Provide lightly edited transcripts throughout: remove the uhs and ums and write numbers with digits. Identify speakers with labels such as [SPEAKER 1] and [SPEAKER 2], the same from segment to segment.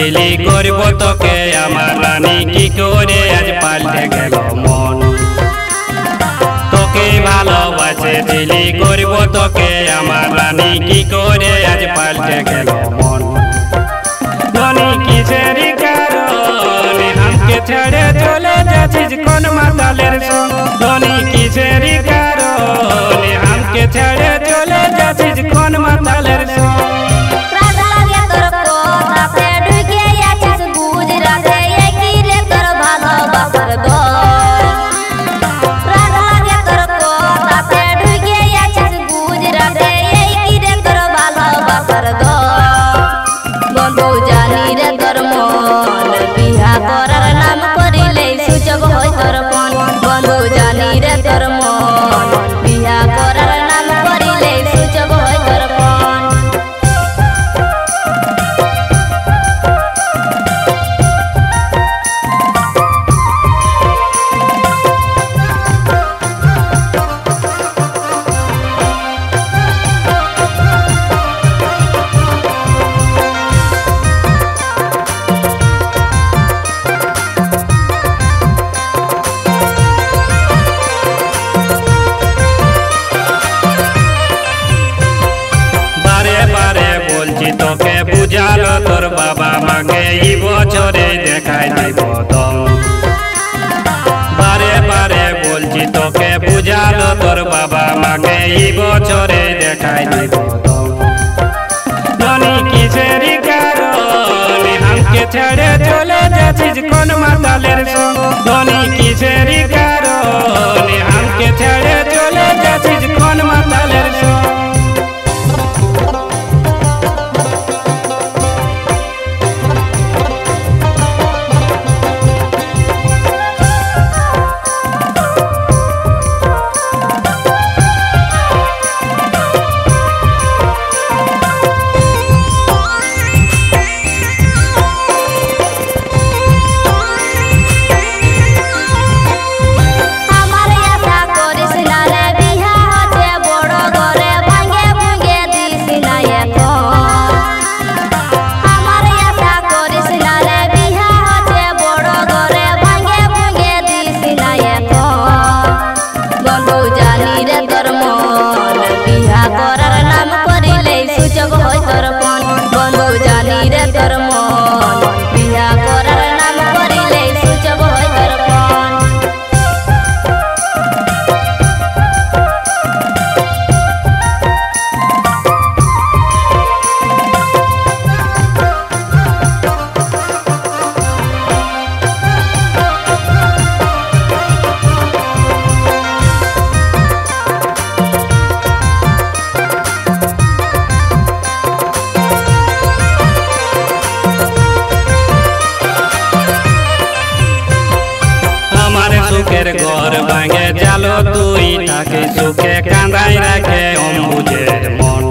[SPEAKER 1] দিলি করব তোকে আমার রানী কি করে আজ পাল্টে গেল মন তোকে ভালোবাসে দিলি করব তোকে আমার রানী কি করে আজ পাল্টে গেল মন ধনী কিসের কারণে আমাকে ছেড়ে চলে যাচ্ছিস কোন মাতালের সঙ্গ ধনী কিসের কারণে আমাকে ছেড়ে চলে যাচ্ছিস কোন মাতালের সঙ্গ তোকে বুঝালো তোর বাবা মাকে এই বছরে দেখাই দিব দম বারে বারে বলছি তোকে বুঝালো তোর বাবা মাকে এই বছরে দেখাই দিব দম ধনী কিসের কারণে আমাকে ছেড়ে চলে যাচ্ছিস কোন মাতালের সঙ্গ ধনী কিসের কারণে আমাকে ছেড়ে চলে যাচ্ছিস কোন মাতালের সঙ্গ ঘর ভাঙে জালো তুই তাকে সুখে কাঁদাই রাখে অম্বুজের মন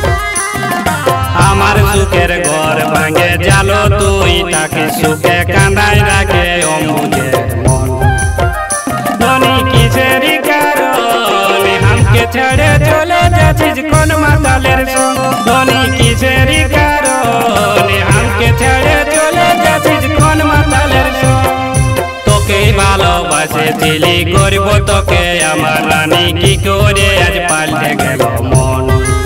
[SPEAKER 1] আমার সুখের ঘর ভাঙে জালো তুই তাকে সুখে কাঁদাই রাখে অম্বুজের মন ধনী কিসের কারণে আমাকে ছেড়ে চলে যাচ্ছিস কোন মাতালের সঙ্গ ধনী কিসের কারণে আমাকে ছেড়ে চলে যাচ্ছিস কোন মাতালের সঙ্গ তোকে ভালোবাসে দিলি করব তোকে আমার রানী কি করে আজ পাল্টে গেল মন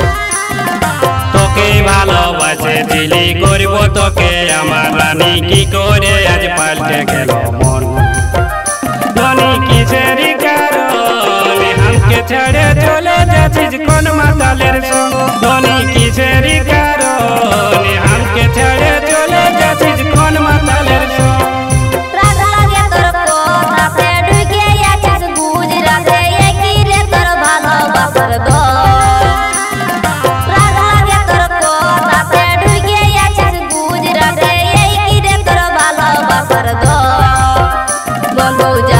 [SPEAKER 1] তোকে ভালোবাসে দিলি করব তোকে আমার রানী কি করে আজ পাল্টে গেল মন ধনী কিসের কারণে আমাকে ছেড়ে চলে যাচ্ছিস কোন মাতালের সঙ্গ ধনী কিসের কারণে আমাকে ছেড়ে চলে যাচ্ছিস কোন মাতালের সঙ্গ
[SPEAKER 2] বন্ধু